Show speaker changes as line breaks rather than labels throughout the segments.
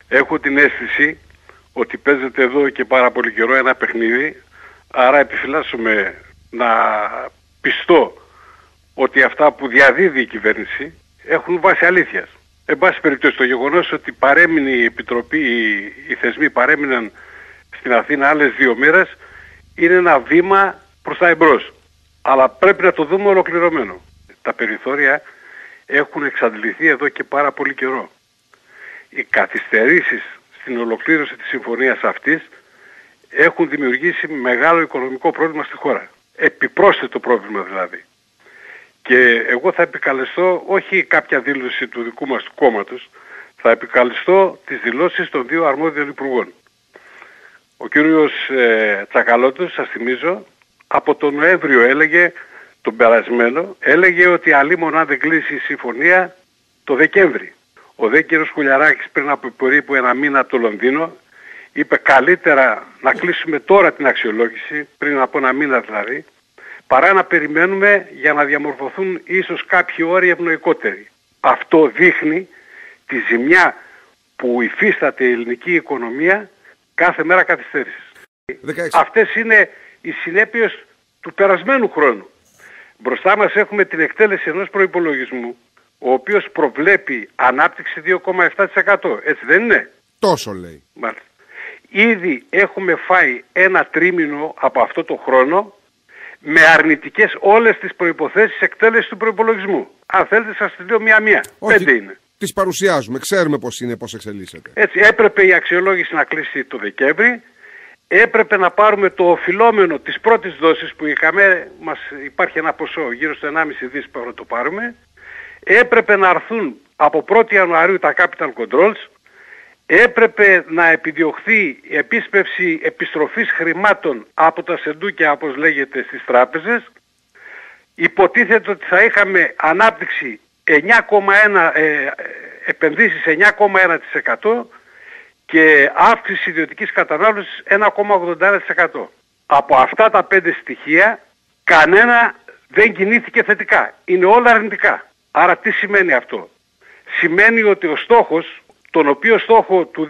Έχω την αίσθηση ότι παίζεται εδώ και πάρα πολύ καιρό ένα παιχνίδι, άρα επιφυλάσσομαι να πιστώ ότι αυτά που διαδίδει η κυβέρνηση έχουν βάση αλήθειας. Εν πάση περιπτώσει, το γεγονός ότι παρέμεινε η Επιτροπή, οι θεσμοί παρέμειναν στην Αθήνα άλλες 2 μέρες, είναι ένα βήμα προς τα εμπρός. Αλλά πρέπει να το δούμε ολοκληρωμένο. Τα περιθώρια έχουν εξαντληθεί εδώ και πάρα πολύ καιρό. Οι καθυστερήσεις στην ολοκλήρωση της συμφωνίας αυτής έχουν δημιουργήσει μεγάλο οικονομικό πρόβλημα στη χώρα. Επιπρόσθετο πρόβλημα δηλαδή. Και εγώ θα επικαλεστώ όχι κάποια δήλωση του δικού μας του κόμματος, θα επικαλεστώ τις δηλώσεις των 2 αρμόδιων υπουργών. Ο κύριος Τσακαλώτος, σας θυμίζω, από τον Νοέμβριο έλεγε, τον περασμένο, έλεγε ότι αλίμονο αν δεν κλείσει η συμφωνία το Δεκέμβρη. Ο δε κύριος Κουλιαράκης πριν από περίπου 1 μήνα από το Λονδίνο είπε καλύτερα να κλείσουμε τώρα την αξιολόγηση, πριν από 1 μήνα δηλαδή, παρά να περιμένουμε για να διαμορφωθούν ίσως κάποιοι όροι ευνοϊκότεροι. Αυτό δείχνει τη ζημιά που υφίσταται η ελληνική οικονομία κάθε μέρα καθυστέρησης. Αυτές είναι οι συνέπειες του περασμένου χρόνου. Μπροστά μας έχουμε την εκτέλεση ενός προϋπολογισμού, ο οποίος προβλέπει ανάπτυξη 2,7%. Έτσι δεν είναι?
Τόσο λέει.
Μάλιστα. Ήδη έχουμε φάει 1 τρίμηνο από αυτό το χρόνο με αρνητικές όλες τις προϋποθέσεις εκτέλεσης του προϋπολογισμού. Αν θέλετε σας τις λέω μία-μία. 5 είναι.
Τις παρουσιάζουμε, ξέρουμε πώς είναι, πώς εξελίσσεται.
Έτσι, έπρεπε η αξιολόγηση να κλείσει το Δεκέμβρη, έπρεπε να πάρουμε το οφειλόμενο της πρώτης δόσης που είχαμε, υπάρχει ένα ποσό γύρω στο 1,5 δις που να το πάρουμε, έπρεπε να έρθουν από 1η Ιανουαρίου τα capital controls, έπρεπε να επιδιωχθεί η επίσπευση επιστροφής χρημάτων από τα σεντούκια, όπως λέγεται, στις τράπεζες. Υποτίθεται ότι θα είχαμε ανάπτυξη 9,1, επενδύσεις 9,1% και αύξηση ιδιωτικής κατανάλωσης 1,81%. Από αυτά τα 5 στοιχεία κανένα δεν κινήθηκε θετικά. Είναι όλα αρνητικά. Άρα τι σημαίνει αυτό? Σημαίνει ότι ο στόχος, τον οποίο στόχο του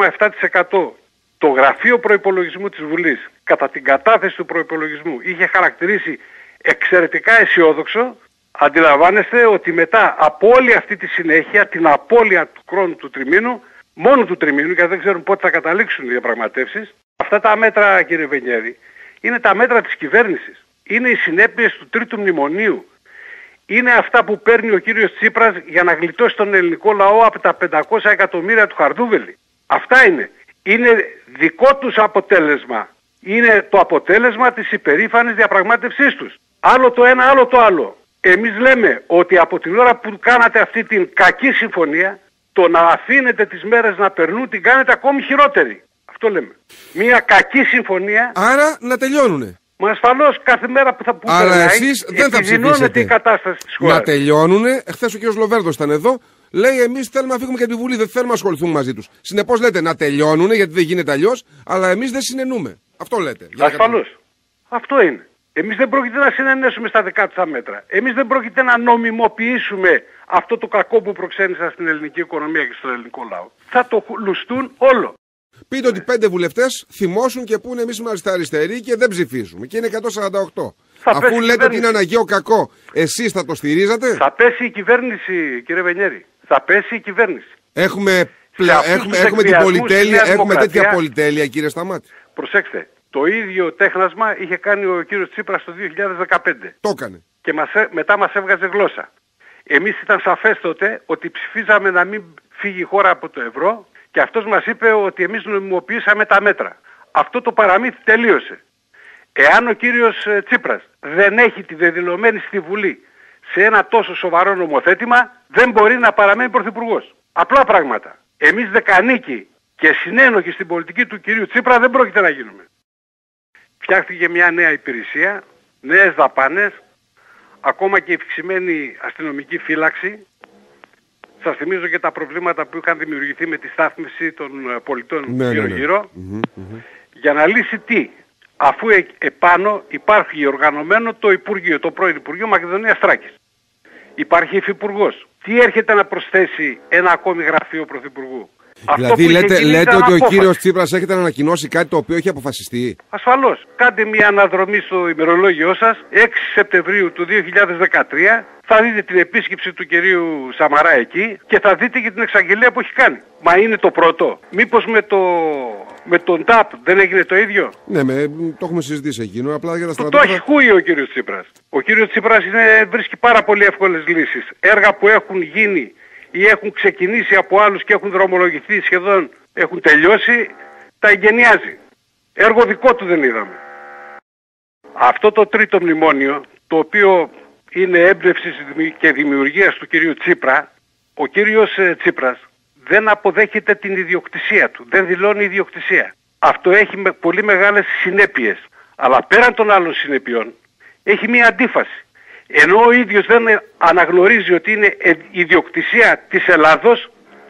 2,7% το Γραφείο Προϋπολογισμού της Βουλής κατά την κατάθεση του προϋπολογισμού είχε χαρακτηρίσει εξαιρετικά αισιόδοξο, αντιλαμβάνεστε ότι μετά από όλη αυτή τη συνέχεια, την απώλεια του χρόνου του τριμήνου, μόνο του τριμήνου, γιατί δεν ξέρουν πότε θα καταλήξουν οι διαπραγματεύσεις, αυτά τα μέτρα, κύριε Βενιέρη, είναι τα μέτρα της κυβέρνησης. Είναι οι συνέπειες του τρίτου μνημονίου. Είναι αυτά που παίρνει ο κύριος Τσίπρας για να γλιτώσει τον ελληνικό λαό από τα 500 εκατομμύρια του Χαρδούβελη. Αυτά είναι. Είναι δικό τους αποτέλεσμα. Είναι το αποτέλεσμα της υπερήφανης διαπραγμάτευσής τους. Άλλο το ένα, άλλο το άλλο. Εμείς λέμε ότι από την ώρα που κάνατε αυτή την κακή συμφωνία, το να αφήνετε τις μέρες να περνούν την κάνετε ακόμη χειρότερη. Αυτό λέμε. Μια κακή συμφωνία.
Άρα να τελειώνουνε.
Μα ασφαλώς κάθε μέρα που θα
αλλά εσείς δεν θα ψηφίσετε.
Η κατάσταση της χώρας.
Να τελειώνουνε. Χθες ο κ. Λοβέρδος ήταν εδώ. Λέει εμείς θέλουμε να φύγουμε και τη Βουλή. Δεν θέλουμε να ασχοληθούμε μαζί τους. Συνεπώς λέτε να τελειώνουνε γιατί δεν γίνεται αλλιώς. Αλλά εμείς δεν συνενούμε. Αυτό λέτε.
Ασφαλώς. Αυτό είναι. Εμείς δεν πρόκειται να συνενέσουμε στα δικά τους μέτρα. Εμείς δεν πρόκειται να νομιμοποιήσουμε αυτό το κακό που προξένησαν στην ελληνική οικονομία και στον ελληνικό λαό. Θα το λουστούν όλο.
Πείτε ότι 5 βουλευτές θυμώσουν και πούνε εμείς είμαστε αριστεροί και δεν ψηφίζουμε. Και είναι 148. Αφού λέτε ότι είναι αναγκαίο κακό, εσείς θα το στηρίζατε?
Θα πέσει η κυβέρνηση, κύριε Βενιέρη. Θα πέσει η κυβέρνηση.
Έχουμε την πολυτέλεια, έχουμε τέτοια πολυτέλεια, κύριε Σταμάτη.
Προσέξτε, το ίδιο τέχνασμα είχε κάνει ο κύριος Τσίπρας το 2015.
Το έκανε.
Και μετά μας έβγαζε γλώσσα. Εμείς ήταν σαφές τότε ότι ψηφίζαμε να μην φύγει η χώρα από το ευρώ και αυτός μας είπε ότι εμείς νομιμοποιήσαμε τα μέτρα. Αυτό το παραμύθι τελείωσε. Εάν ο κύριος Τσίπρας δεν έχει τη δεδηλωμένη στη Βουλή σε ένα τόσο σοβαρό νομοθέτημα, δεν μπορεί να παραμένει πρωθυπουργός. Απλά πράγματα. Εμείς δεκανίκοι και συνένοχοι στην πολιτική του κυρίου Τσίπρα δεν πρόκειται να γίνουμε. Φτιάχτηκε μια νέα υπηρεσία, νέες δαπάνες, ακόμα και ευξημένη αστυνομική φύλαξη. Σας θυμίζω και τα προβλήματα που είχαν δημιουργηθεί με τη στάθμιση των πολιτών γύρω-γύρω. Για να λύσει τι? Αφού επάνω υπάρχει οργανωμένο το Υπουργείο, το πρώην Υπουργείο Μακεδονίας Θράκης. Υπάρχει υφυπουργός. Τι έρχεται να προσθέσει ένα ακόμη γραφείο πρωθυπουργού?
Δηλαδή λέτε ότι ο κύριος Τσίπρας έχετε να ανακοινώσει κάτι το οποίο έχει αποφασιστεί.
Ασφαλώς. Κάντε μια αναδρομή στο ημερολόγιο σας. 6 Σεπτεμβρίου του 2013 θα δείτε την επίσκεψη του κυρίου Σαμαρά εκεί και θα δείτε και την εξαγγελία που έχει κάνει. Μα είναι το πρώτο. Μήπως με τον ΤΑΠ δεν έγινε το ίδιο?
Ναι, το έχουμε συζητήσει εκείνο. Απλά για τα
Το έχει χούει ο κύριος Τσίπρας. Ο κύριος Τσίπρας βρίσκει πάρα πολύ εύκολες λύσεις. Έργα που έχουν γίνει ή έχουν ξεκινήσει από άλλους και έχουν δρομολογηθεί, σχεδόν έχουν τελειώσει, τα εγκαινιάζει. Έργο δικό του δεν είδαμε. Αυτό το τρίτο μνημόνιο, το οποίο είναι έμπνευση και δημιουργίας του κυρίου Τσίπρα, ο κύριος Τσίπρας δεν αποδέχεται την ιδιοκτησία του, δεν δηλώνει ιδιοκτησία. Αυτό έχει πολύ μεγάλες συνέπειες, αλλά πέραν των άλλων συνεπειών έχει μία αντίφαση. Ενώ ο ίδιος δεν αναγνωρίζει ότι είναι ιδιοκτησία της Ελλάδος,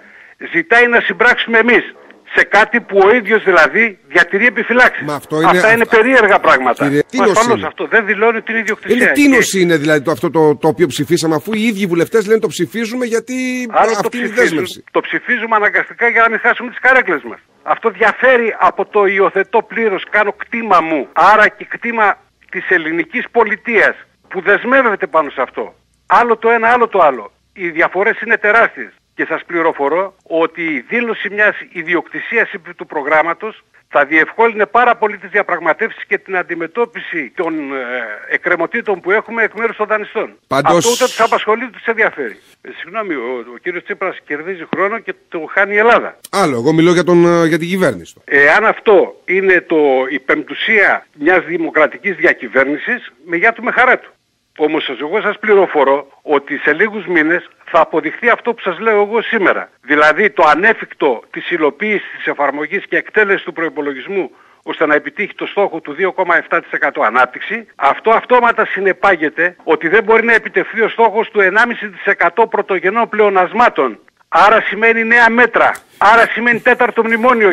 ζητάει να συμπράξουμε εμείς σε κάτι που ο ίδιος δηλαδή διατηρεί επιφυλάξεις. Αυτά είναι περίεργα πράγματα. Ασφαλώς αυτό δεν δηλώνει την ιδιοκτησία.
Είναι τίνωση είναι δηλαδή αυτό το οποίο ψηφίσαμε, αφού οι ίδιοι βουλευτές λένε το ψηφίζουμε γιατί αυτή είναι η δέσμευση.
Το ψηφίζουμε αναγκαστικά για να μην χάσουμε τις καρέκλες μας. Αυτό διαφέρει από το υιοθετώ πλήρως, κάνω κτήμα μου, άρα και κτήμα της ελληνικής πολιτείας που δεσμεύεται πάνω σε αυτό. Άλλο το ένα, άλλο το άλλο. Οι διαφορές είναι τεράστιες. Και σας πληροφορώ ότι η δήλωση μιας ιδιοκτησίας επί του προγράμματος θα διευκόλυνε πάρα πολύ τις διαπραγματεύσεις και την αντιμετώπιση των εκκρεμωτήτων που έχουμε εκ μέρους των δανειστών. Αυτό ούτε τους απασχολεί ούτε τους ενδιαφέρει. Συγγνώμη, ο κύριος Τσίπρας κερδίζει χρόνο και το χάνει η Ελλάδα.
Άλλο, εγώ μιλώ για την κυβέρνηση.
Εάν αυτό είναι η πεμπτουσία μιας δημοκρατικής διακυβέρνησης, με γεια του με χαρά του. Όμως εγώ σας πληροφορώ ότι σε λίγους μήνες θα αποδειχθεί αυτό που σας λέω εγώ σήμερα. Δηλαδή το ανέφικτο της υλοποίησης της εφαρμογής και εκτέλεσης του προϋπολογισμού ώστε να επιτύχει το στόχο του 2,7% ανάπτυξη. Αυτό αυτόματα συνεπάγεται ότι δεν μπορεί να επιτευχθεί ο στόχος του 1,5% πρωτογενών πλεονασμάτων. Άρα σημαίνει νέα μέτρα. Άρα σημαίνει τέταρτο μνημόνιο.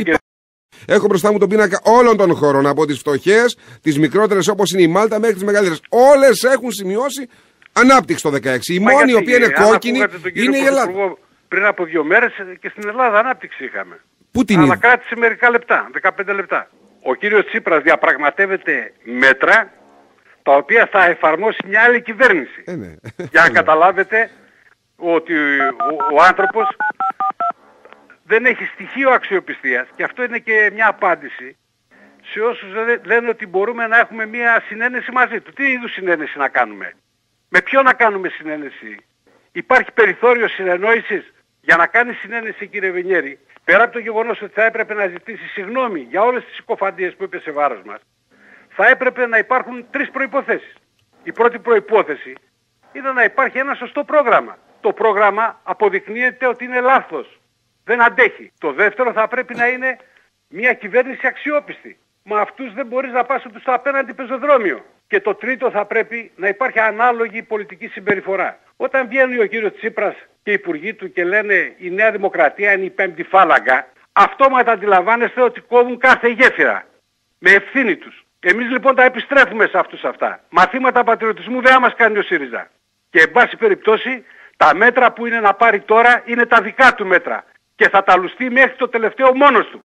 Έχω μπροστά μου τον πίνακα όλων των χωρών, από τις φτωχές, τις μικρότερες όπως είναι η Μάλτα μέχρι τις μεγαλύτερες. Όλες έχουν σημειώσει ανάπτυξη το 2016. Η μόνη η οποία είναι κόκκινη είναι η Ελλάδα.
Πριν από 2 μέρες και στην Ελλάδα ανάπτυξη είχαμε.
Πού την
αλλά κράτησε μερικά λεπτά, 15 λεπτά. Ο κύριος Τσίπρας διαπραγματεύεται μέτρα τα οποία θα εφαρμόσει μια άλλη κυβέρνηση.
Ναι.
Για να καταλάβετε ότι ο άνθρωπος δεν έχει στοιχείο αξιοπιστίας και αυτό είναι και μια απάντηση σε όσους λένε ότι μπορούμε να έχουμε μια συνένεση μαζί του. Τι είδους συνένεση να κάνουμε? Με ποιο να κάνουμε συνένεση? Υπάρχει περιθώριο συνεννόησης? Για να κάνει συνένεση, κύριε Βενιέρη, πέρα από το γεγονός ότι θα έπρεπε να ζητήσει συγγνώμη για όλες τις συκοφαντίες που είπε σε βάρος μας, θα έπρεπε να υπάρχουν 3 προϋποθέσεις. Η πρώτη προϋπόθεση είναι να υπάρχει ένα σωστό πρόγραμμα. Το πρόγραμμα αποδεικνύεται ότι είναι λάθος. Δεν αντέχει. Το δεύτερο θα πρέπει να είναι μια κυβέρνηση αξιόπιστη. Με αυτούς δεν μπορείς να πας στο απέναντι πεζοδρόμιο. Και το τρίτο θα πρέπει να υπάρχει ανάλογη πολιτική συμπεριφορά. Όταν βγαίνει ο κύριος Τσίπρας και οι υπουργοί του και λένε η Νέα Δημοκρατία είναι η πέμπτη φάλαγγα, αυτόματα αντιλαμβάνεστε ότι κόβουν κάθε γέφυρα. Με ευθύνη τους. Εμείς λοιπόν τα επιστρέφουμε σε αυτούς αυτά. Μαθήματα πατριωτισμού δεν μας κάνει ο ΣΥΡΙΖΑ. Και εν πάση περιπτώσει τα μέτρα που είναι να πάρει τώρα είναι τα δικά του μέτρα. Και θα τα λουστεί μέχρι το τελευταίο μόνος του.